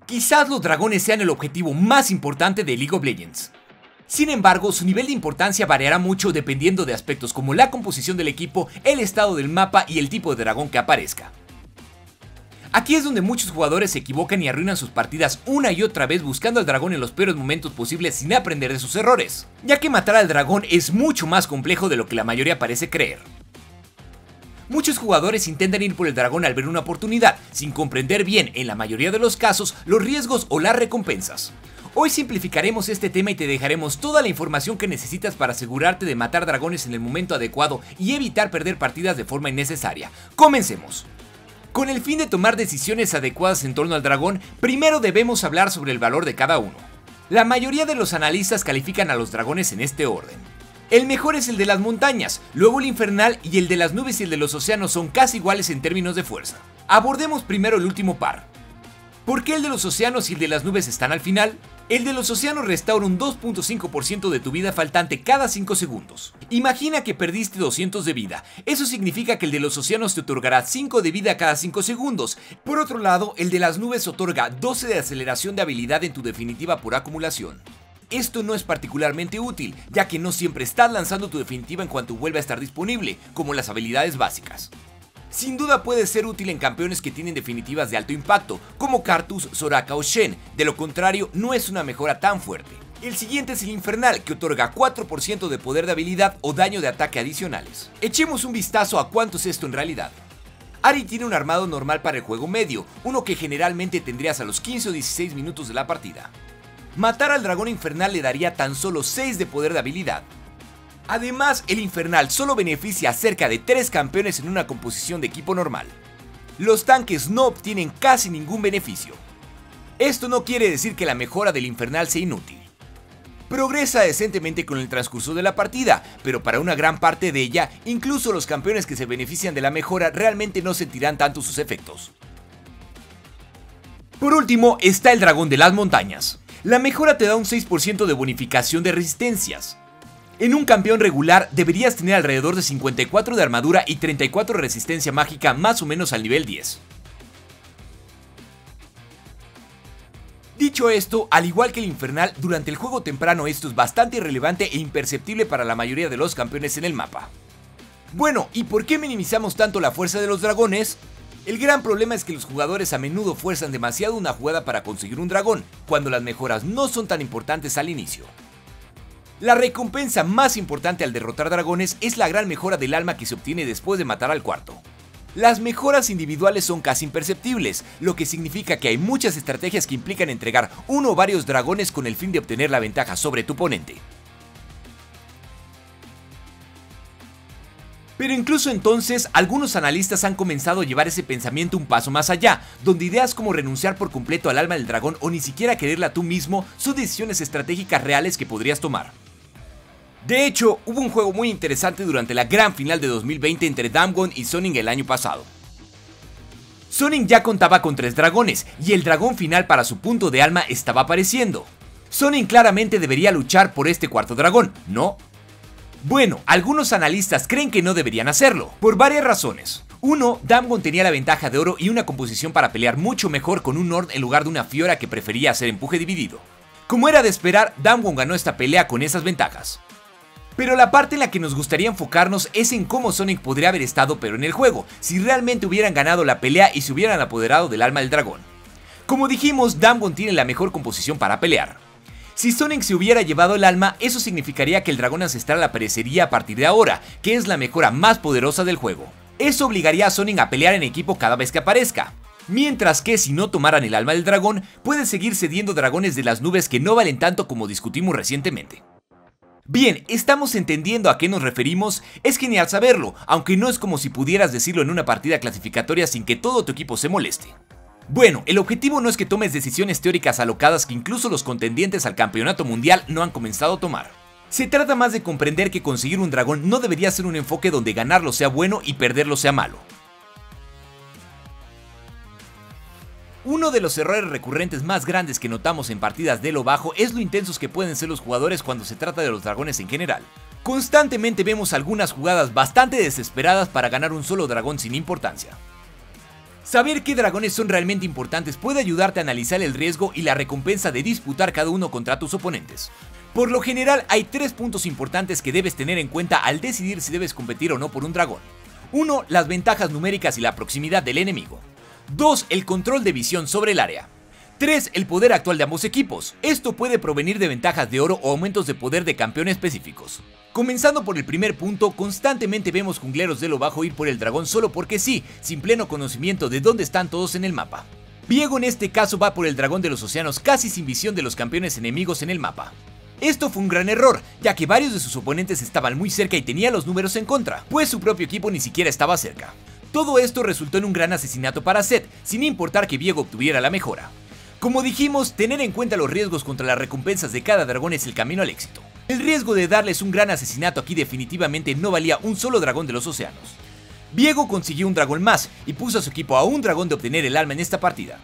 Quizás los dragones sean el objetivo más importante de League of Legends. Sin embargo, su nivel de importancia variará mucho dependiendo de aspectos como la composición del equipo, el estado del mapa y el tipo de dragón que aparezca. Aquí es donde muchos jugadores se equivocan y arruinan sus partidas una y otra vez buscando al dragón en los peores momentos posibles sin aprender de sus errores, ya que matar al dragón es mucho más complejo de lo que la mayoría parece creer. Muchos jugadores intentan ir por el dragón al ver una oportunidad, sin comprender bien, en la mayoría de los casos, los riesgos o las recompensas. Hoy simplificaremos este tema y te dejaremos toda la información que necesitas para asegurarte de matar dragones en el momento adecuado y evitar perder partidas de forma innecesaria. ¡Comencemos! Con el fin de tomar decisiones adecuadas en torno al dragón, primero debemos hablar sobre el valor de cada uno. La mayoría de los analistas califican a los dragones en este orden. El mejor es el de las montañas, luego el infernal y el de las nubes y el de los océanos son casi iguales en términos de fuerza. Abordemos primero el último par. ¿Por qué el de los océanos y el de las nubes están al final? El de los océanos restaura un 2.5% de tu vida faltante cada 5 segundos. Imagina que perdiste 200 de vida, eso significa que el de los océanos te otorgará 5 de vida cada 5 segundos. Por otro lado, el de las nubes otorga 12 de aceleración de habilidad en tu definitiva por acumulación. Esto no es particularmente útil, ya que no siempre estás lanzando tu definitiva en cuanto vuelva a estar disponible, como las habilidades básicas. Sin duda puede ser útil en campeones que tienen definitivas de alto impacto, como Karthus, Soraka o Shen, de lo contrario no es una mejora tan fuerte. El siguiente es el infernal, que otorga 4% de poder de habilidad o daño de ataque adicionales. Echemos un vistazo a cuánto es esto en realidad. Ahri tiene un armado normal para el juego medio, uno que generalmente tendrías a los 15 o 16 minutos de la partida. Matar al dragón infernal le daría tan solo 6 de poder de habilidad. Además, el infernal solo beneficia a cerca de 3 campeones en una composición de equipo normal. Los tanques no obtienen casi ningún beneficio. Esto no quiere decir que la mejora del infernal sea inútil. Progresa decentemente con el transcurso de la partida, pero para una gran parte de ella, incluso los campeones que se benefician de la mejora realmente no sentirán tanto sus efectos. Por último, está el dragón de las montañas. La mejora te da un 6% de bonificación de resistencias. En un campeón regular deberías tener alrededor de 54 de armadura y 34 de resistencia mágica más o menos al nivel 10. Dicho esto, al igual que el infernal, durante el juego temprano esto es bastante irrelevante e imperceptible para la mayoría de los campeones en el mapa. Bueno, ¿y por qué minimizamos tanto la fuerza de los dragones? El gran problema es que los jugadores a menudo fuerzan demasiado una jugada para conseguir un dragón, cuando las mejoras no son tan importantes al inicio. La recompensa más importante al derrotar dragones es la gran mejora del alma que se obtiene después de matar al cuarto. Las mejoras individuales son casi imperceptibles, lo que significa que hay muchas estrategias que implican entregar uno o varios dragones con el fin de obtener la ventaja sobre tu oponente. Pero incluso entonces, algunos analistas han comenzado a llevar ese pensamiento un paso más allá, donde ideas como renunciar por completo al alma del dragón o ni siquiera quererla tú mismo son decisiones estratégicas reales que podrías tomar. De hecho, hubo un juego muy interesante durante la gran final de 2020 entre Damwon y Suning el año pasado. Suning ya contaba con 3 dragones, y el dragón final para su punto de alma estaba apareciendo. Suning claramente debería luchar por este cuarto dragón, ¿no? Bueno, algunos analistas creen que no deberían hacerlo, por varias razones. 1. Damwon tenía la ventaja de oro y una composición para pelear mucho mejor con un Nord en lugar de una Fiora que prefería hacer empuje dividido. Como era de esperar, Damwon ganó esta pelea con esas ventajas. Pero la parte en la que nos gustaría enfocarnos es en cómo Sonic podría haber estado pero en el juego, si realmente hubieran ganado la pelea y se hubieran apoderado del alma del dragón. Como dijimos, Damwon tiene la mejor composición para pelear. Si Sonic se hubiera llevado el alma, eso significaría que el dragón ancestral aparecería a partir de ahora, que es la mejora más poderosa del juego. Eso obligaría a Sonic a pelear en equipo cada vez que aparezca. Mientras que si no tomaran el alma del dragón, puede seguir cediendo dragones de las nubes que no valen tanto como discutimos recientemente. Bien, ¿estamos entendiendo a qué nos referimos? Es genial saberlo, aunque no es como si pudieras decirlo en una partida clasificatoria sin que todo tu equipo se moleste. Bueno, el objetivo no es que tomes decisiones teóricas alocadas que incluso los contendientes al campeonato mundial no han comenzado a tomar. Se trata más de comprender que conseguir un dragón no debería ser un enfoque donde ganarlo sea bueno y perderlo sea malo. Uno de los errores recurrentes más grandes que notamos en partidas de elo bajo es lo intensos que pueden ser los jugadores cuando se trata de los dragones en general. Constantemente vemos algunas jugadas bastante desesperadas para ganar un solo dragón sin importancia. Saber qué dragones son realmente importantes puede ayudarte a analizar el riesgo y la recompensa de disputar cada uno contra tus oponentes. Por lo general, hay 3 puntos importantes que debes tener en cuenta al decidir si debes competir o no por un dragón. 1. Las ventajas numéricas y la proximidad del enemigo. 2. El control de visión sobre el área. 3. El poder actual de ambos equipos. Esto puede provenir de ventajas de oro o aumentos de poder de campeón específicos. Comenzando por el primer punto, constantemente vemos jungleros de lo bajo ir por el dragón solo porque sí, sin pleno conocimiento de dónde están todos en el mapa. Viego en este caso va por el dragón de los océanos casi sin visión de los campeones enemigos en el mapa. Esto fue un gran error, ya que varios de sus oponentes estaban muy cerca y tenía los números en contra, pues su propio equipo ni siquiera estaba cerca. Todo esto resultó en un gran asesinato para Zed, sin importar que Viego obtuviera la mejora. Como dijimos, tener en cuenta los riesgos contra las recompensas de cada dragón es el camino al éxito. El riesgo de darles un gran asesinato aquí definitivamente no valía un solo dragón de los océanos. Viego consiguió un dragón más y puso a su equipo a un dragón de obtener el alma en esta partida.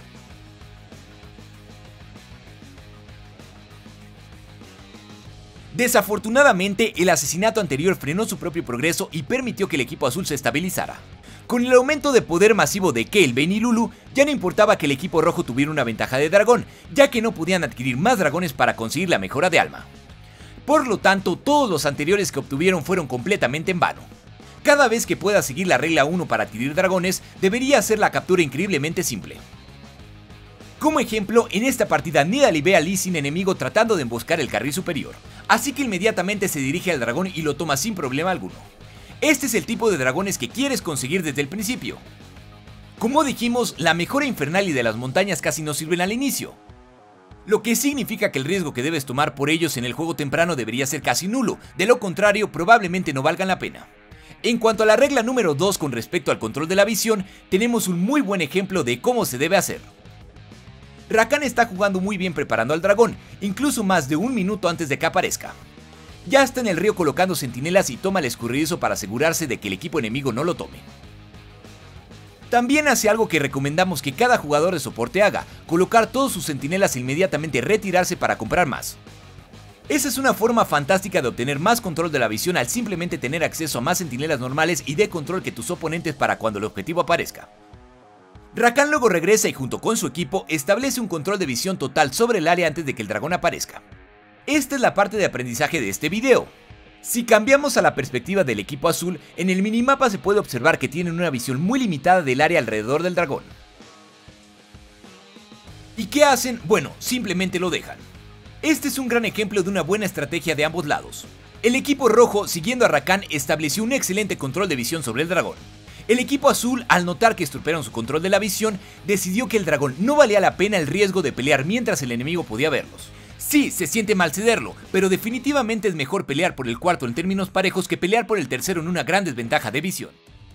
Desafortunadamente, el asesinato anterior frenó su propio progreso y permitió que el equipo azul se estabilizara. Con el aumento de poder masivo de Kayle, Vayne y Lulu, ya no importaba que el equipo rojo tuviera una ventaja de dragón, ya que no podían adquirir más dragones para conseguir la mejora de alma. Por lo tanto, todos los anteriores que obtuvieron fueron completamente en vano. Cada vez que puedas seguir la regla 1 para adquirir dragones, debería hacer la captura increíblemente simple. Como ejemplo, en esta partida Nidalee ve a Lee sin enemigo tratando de emboscar el carril superior, así que inmediatamente se dirige al dragón y lo toma sin problema alguno. Este es el tipo de dragones que quieres conseguir desde el principio. Como dijimos, la mejora infernal y de las montañas casi no sirven al inicio, lo que significa que el riesgo que debes tomar por ellos en el juego temprano debería ser casi nulo, de lo contrario probablemente no valgan la pena. En cuanto a la regla número 2 con respecto al control de la visión, tenemos un muy buen ejemplo de cómo se debe hacer. Rakan está jugando muy bien preparando al dragón, incluso más de un minuto antes de que aparezca. Ya está en el río colocando centinelas y toma el escurridizo para asegurarse de que el equipo enemigo no lo tome. También hace algo que recomendamos que cada jugador de soporte haga, colocar todos sus centinelas e inmediatamente retirarse para comprar más. Esa es una forma fantástica de obtener más control de la visión al simplemente tener acceso a más centinelas normales y de control que tus oponentes para cuando el objetivo aparezca. Rakan luego regresa y junto con su equipo establece un control de visión total sobre el área antes de que el dragón aparezca. Esta es la parte de aprendizaje de este video. Si cambiamos a la perspectiva del equipo azul, en el minimapa se puede observar que tienen una visión muy limitada del área alrededor del dragón. ¿Y qué hacen? Bueno, simplemente lo dejan. Este es un gran ejemplo de una buena estrategia de ambos lados. El equipo rojo, siguiendo a Rakan, estableció un excelente control de visión sobre el dragón. El equipo azul, al notar que estropearon su control de la visión, decidió que el dragón no valía la pena el riesgo de pelear mientras el enemigo podía verlos. Sí, se siente mal cederlo, pero definitivamente es mejor pelear por el cuarto en términos parejos que pelear por el tercero en una gran desventaja de visión.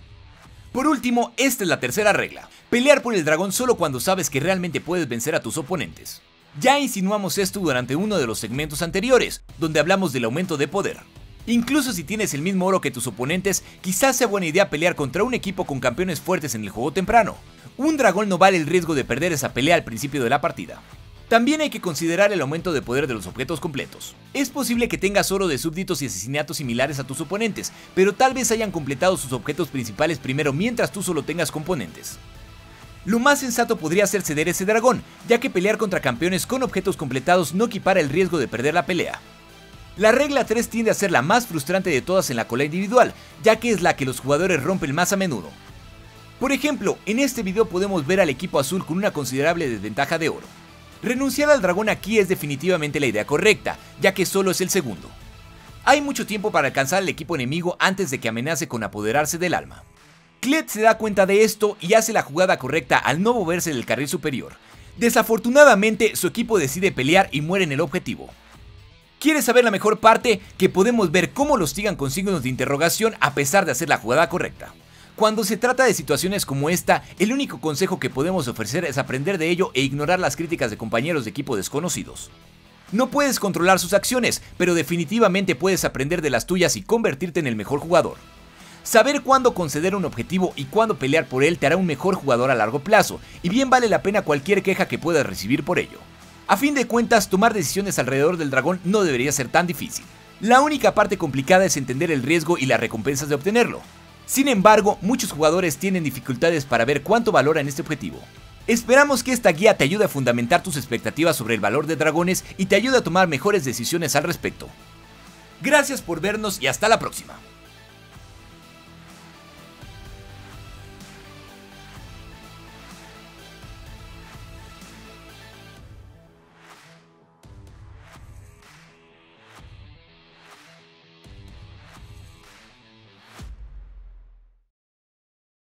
Por último, esta es la tercera regla: pelear por el dragón solo cuando sabes que realmente puedes vencer a tus oponentes. Ya insinuamos esto durante uno de los segmentos anteriores, donde hablamos del aumento de poder. Incluso si tienes el mismo oro que tus oponentes, quizás sea buena idea pelear contra un equipo con campeones fuertes en el juego temprano. Un dragón no vale el riesgo de perder esa pelea al principio de la partida. También hay que considerar el aumento de poder de los objetos completos. Es posible que tengas oro de súbditos y asesinatos similares a tus oponentes, pero tal vez hayan completado sus objetos principales primero mientras tú solo tengas componentes. Lo más sensato podría ser ceder ese dragón, ya que pelear contra campeones con objetos completados no equipara el riesgo de perder la pelea. La regla 3 tiende a ser la más frustrante de todas en la cola individual, ya que es la que los jugadores rompen más a menudo. Por ejemplo, en este video podemos ver al equipo azul con una considerable desventaja de oro. Renunciar al dragón aquí es definitivamente la idea correcta, ya que solo es el segundo. Hay mucho tiempo para alcanzar al equipo enemigo antes de que amenace con apoderarse del alma. Kled se da cuenta de esto y hace la jugada correcta al no moverse del carril superior. Desafortunadamente, su equipo decide pelear y muere en el objetivo. ¿Quieres saber la mejor parte? Que podemos ver cómo los hostigan con signos de interrogación a pesar de hacer la jugada correcta. Cuando se trata de situaciones como esta, el único consejo que podemos ofrecer es aprender de ello e ignorar las críticas de compañeros de equipo desconocidos. No puedes controlar sus acciones, pero definitivamente puedes aprender de las tuyas y convertirte en el mejor jugador. Saber cuándo conceder un objetivo y cuándo pelear por él te hará un mejor jugador a largo plazo, y bien vale la pena cualquier queja que puedas recibir por ello. A fin de cuentas, tomar decisiones alrededor del dragón no debería ser tan difícil. La única parte complicada es entender el riesgo y las recompensas de obtenerlo. Sin embargo, muchos jugadores tienen dificultades para ver cuánto valoran este objetivo. Esperamos que esta guía te ayude a fundamentar tus expectativas sobre el valor de dragones y te ayude a tomar mejores decisiones al respecto. Gracias por vernos y hasta la próxima.